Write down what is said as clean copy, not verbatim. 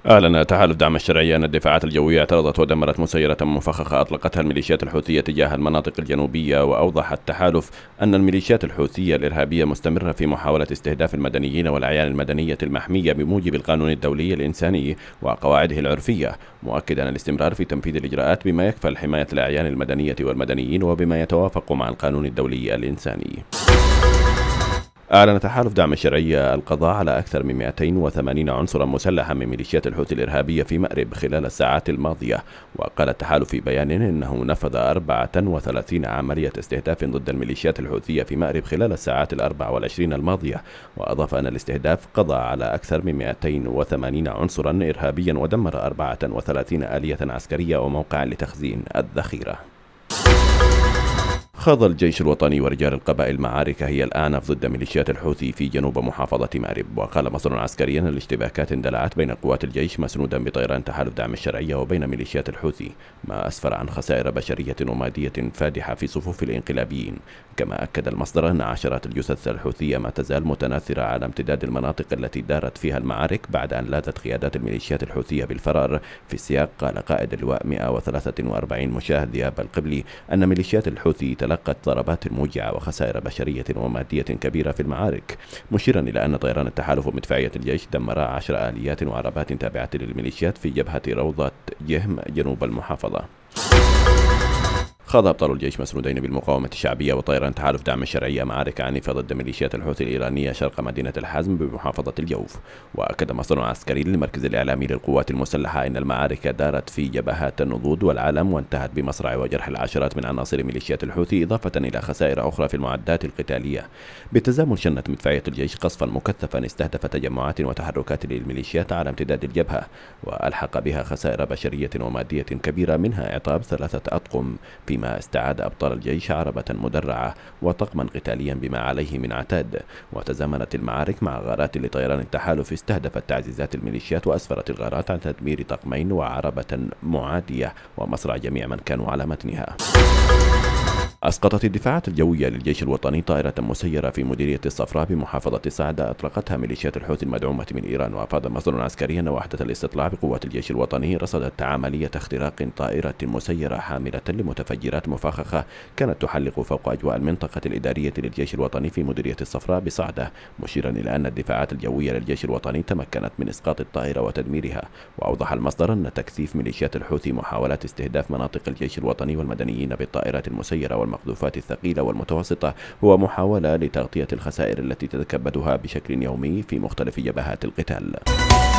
أعلن تحالف دعم الشرعية أن الدفاعات الجوية اعترضت ودمرت مسيرة مفخخة أطلقتها الميليشيات الحوثية تجاه المناطق الجنوبية. وأوضح التحالف أن الميليشيات الحوثية الإرهابية مستمرة في محاولة استهداف المدنيين والأعيان المدنية المحمية بموجب القانون الدولي الإنساني وقواعده العرفية، مؤكدا الاستمرار في تنفيذ الإجراءات بما يكفل حماية الأعيان المدنية والمدنيين وبما يتوافق مع القانون الدولي الإنساني. أعلن تحالف دعم الشرعية القضاء على أكثر من 280 عنصرا مسلحا من ميليشيات الحوثي الإرهابية في مأرب خلال الساعات الماضية. وقال التحالف في بيان إنه نفذ 34 عملية استهداف ضد الميليشيات الحوثية في مأرب خلال الساعات 24 الماضية. وأضاف أن الاستهداف قضى على أكثر من 280 عنصرا إرهابيا ودمر 34 آلية عسكرية وموقعا لتخزين الذخيرة. خاض الجيش الوطني ورجال القبائل معارك هي الأعنف ضد ميليشيات الحوثي في جنوب محافظة مأرب. وقال مصدر عسكري أن الاشتباكات اندلعت بين قوات الجيش مسنودا بطيران تحالف دعم الشرعية وبين ميليشيات الحوثي، ما أسفر عن خسائر بشرية ومادية فادحة في صفوف الانقلابيين. كما أكد المصدر أن عشرات الجثث الحوثية ما تزال متناثرة على امتداد المناطق التي دارت فيها المعارك بعد أن لاذت قيادات الميليشيات الحوثية بالفرار. في السياق قال قائد اللواء 143 مشاهد ذياب القبلي أن ميليشيات الحوثي تلقت ضربات موجعة وخسائر بشرية ومادية كبيرة في المعارك، مشيرا إلى أن طيران التحالف ومدفعية الجيش دمرا 10 آليات وعربات تابعة للميليشيات في جبهة روضة جهم جنوب المحافظة. خاض أبطال الجيش مسنودين بالمقاومة الشعبية وطيران تحالف دعم الشرعية معارك عنيفة ضد ميليشيات الحوثي الإيرانية شرق مدينة الحزم بمحافظة الجوف. وأكد مصدر عسكري للمركز الإعلامي للقوات المسلحة أن المعارك دارت في جبهات النضود والعلم وانتهت بمصرع وجرح العشرات من عناصر ميليشيات الحوثي، إضافة إلى خسائر أخرى في المعدات القتالية. بالتزامن شنت مدفعية الجيش قصفا مكثفا استهدف تجمعات وتحركات للميليشيات على امتداد الجبهة، وألحق بها خسائر بشرية ومادية كبيرة منها إعطاب 3 أطقم، فيما استعاد أبطال الجيش عربة مدرعة وطقما قتاليا بما عليه من عتاد. وتزامنت المعارك مع غارات لطيران التحالف استهدفت تعزيزات الميليشيات، وأسفرت الغارات عن تدمير طقمين وعربة معادية ومصرع جميع من كانوا على متنها. أسقطت الدفاعات الجوية للجيش الوطني طائرة مسيرة في مديرية الصفراء بمحافظة صعدة أطلقتها ميليشيات الحوثي المدعومة من إيران. وأفاد مصدر عسكري أن وحدة الاستطلاع بقوات الجيش الوطني رصدت عملية اختراق طائرة مسيرة حاملة لمتفجرات مفخخة كانت تحلق فوق أجواء المنطقة الإدارية للجيش الوطني في مديرية الصفراء بصعدة، مشيرا إلى أن الدفاعات الجوية للجيش الوطني تمكنت من إسقاط الطائرة وتدميرها. وأوضح المصدر أن تكثيف ميليشيات الحوثي محاولات استهداف مناطق الجيش الوطني والمدنيين بالطائرات المسيرة والمقذوفات الثقيلة والمتوسطة هو محاولة لتغطية الخسائر التي تتكبدها بشكل يومي في مختلف جبهات القتال.